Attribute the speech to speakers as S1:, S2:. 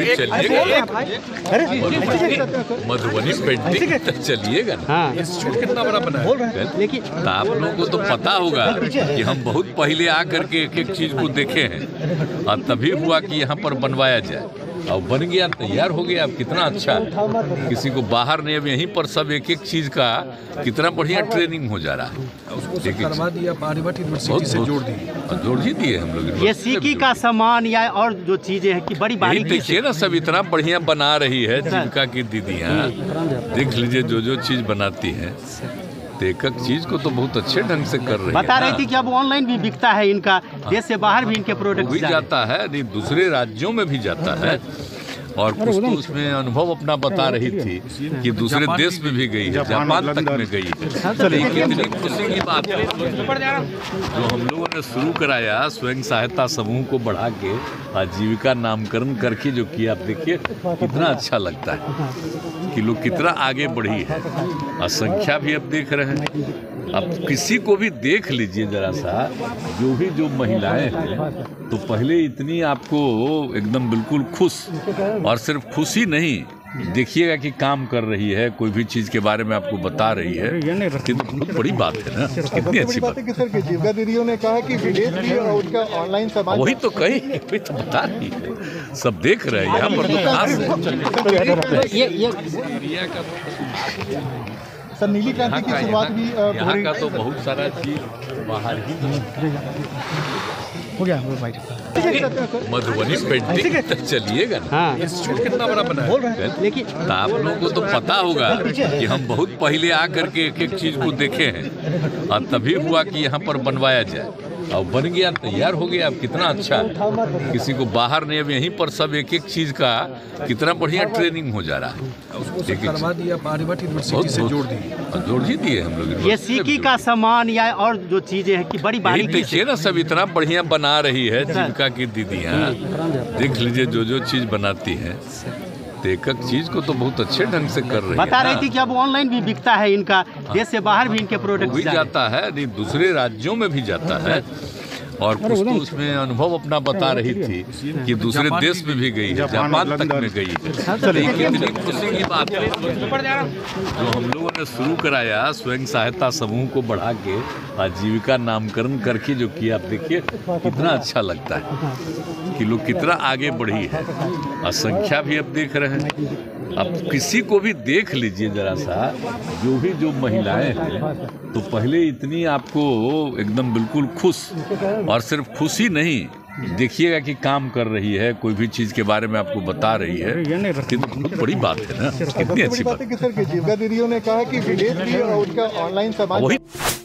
S1: चलिएगा मधुबनी पेंटिंग चलिएगा ना। कितना बड़ा बना है, लेकिन आप लोगों को तो पता होगा कि हम बहुत पहले आकर के एक एक चीज को देखे हैं और तभी हुआ कि यहाँ पर बनवाया जाए और बन गया, तैयार हो गया। अब कितना अच्छा है, किसी को बाहर नहीं, अब यहीं पर सब एक एक चीज का कितना बढ़िया ट्रेनिंग हो जा रहा है।
S2: उसको करवा दिया, आर्यभट्ट यूनिवर्सिटी से जोड़ ही
S1: दिए हम लोग।
S3: ये सीकी का सामान या और जो चीजें हैं कि बड़ी बारीकी
S1: देखिए ना, सब इतना बढ़िया बना रही है जीविका की दीदियाँ। देख लीजिए जो चीज बनाती है, एक एक चीज को तो बहुत अच्छे ढंग से कर रही है।
S3: बता रही थी कि अब ऑनलाइन भी बिकता है इनका, देश से बाहर भी इनके प्रोडक्ट
S1: भी जाता है, नहीं दूसरे राज्यों में भी जाता है। और कुछ तो उसमें अनुभव अपना बता रही थी कि दूसरे देश में भी गई है, जापान तक में गई है। कितनी खुशी की बात है जो हम लोगों ने शुरू कराया, स्वयं सहायता समूह को बढ़ा के आजीविका नामकरण करके जो किया, आप देखिए कितना अच्छा लगता है कि लोग कितना आगे बढ़ी है। और संख्या भी अब देख रहे हैं। अब किसी को भी देख लीजिए जरा सा, जो महिलाएं हैं, तो पहले इतनी आपको एकदम बिल्कुल खुश, और सिर्फ खुशी नहीं, देखिएगा कि काम कर रही है, कोई भी चीज के बारे में आपको बता रही है। कितनी बहुत बड़ी बात है ना, कितनी अच्छी बात है।
S4: सर जीविका दीदियों ने कहा कि विदेश भी और उनका ऑनलाइन सामान,
S1: वही तो कही, वही तो बता रही है, सब देख रहे हैं। यहाँ पर तो खास
S4: सर नीली क्रांति की शुरुआत भी
S1: यहाँ का तो बहुत सारा चीज बाहर ही
S4: हो गया।
S1: मधुबनी पेंटिंग चलिएगा ना। कितना बड़ा बना है, लेकिन आप लोगों को तो पता होगा कि हम बहुत पहले आकर के एक एक चीज को देखे हैं और तभी हुआ कि यहाँ पर बनवाया जाए और बन गया, तैयार हो गया। अब कितना अच्छा है, किसी को बाहर नहीं, अब यहीं पर सब एक एक चीज का कितना बढ़िया ट्रेनिंग हो जा रहा है।
S2: उसको करवा दिया, आर्यभट्ट यूनिवर्सिटी से
S1: जोड़ ही दिए हम लोग।
S3: ये सीकी का सामान या और जो चीजें हैं कि बड़ी बारीकी
S1: देखिए ना, सब इतना बढ़िया बना रही है जीविका की दीदियाँ। देख लीजिए जो चीज बनाती है, एक एक चीज को तो बहुत अच्छे ढंग से कर रही है।
S3: बता रही थी कि अब ऑनलाइन भी बिकता है इनका, देश से बाहर भी इनके प्रोडक्ट
S1: भी जाता है, नहीं दूसरे राज्यों में भी जाता है। और कुछ तो उसमें अनुभव अपना बता रही थी कि दूसरे देश में भी गई है, जापान तक में गई है। कितनी खुशी की बात है जो हम लोगों ने शुरू कराया, स्वयं सहायता समूह को बढ़ा के आजीविका नामकरण करके जो किया, आप देखिए कितना अच्छा लगता है कि लोग कितना आगे बढ़ी है। और संख्या भी अब देख रहे हैं। अब किसी को भी देख लीजिए जरा सा, जो महिलाएं हैं, तो पहले इतनी आपको एकदम बिल्कुल खुश, और सिर्फ खुशी नहीं, देखिएगा कि काम कर रही है, कोई भी चीज के बारे में आपको बता रही है। कितनी बहुत बड़ी बात है ना, कितनी अच्छी बात है।
S4: सर जीविका दीदियों ने कहा कि विदेश भी और उनका ऑनलाइन सामान,
S1: वही